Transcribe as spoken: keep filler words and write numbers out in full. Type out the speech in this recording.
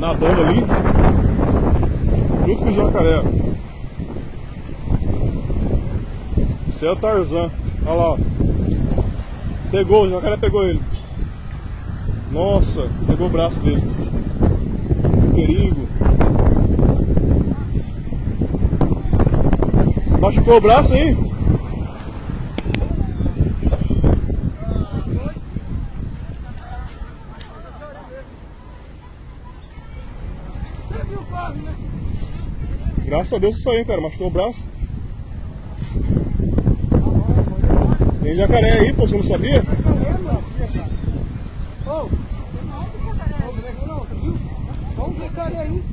nadando ali, junto com o jacaré. Esse é o Tarzan. Olha lá, ó. Pegou, o jacaré pegou ele. Nossa, pegou o braço dele. Perigo. Machucou o braço aí? Graças a Deus isso aí, cara. Machucou o braço. Tem jacaré aí, pô, você não sabia? Ô, vamos ver jacaré aí.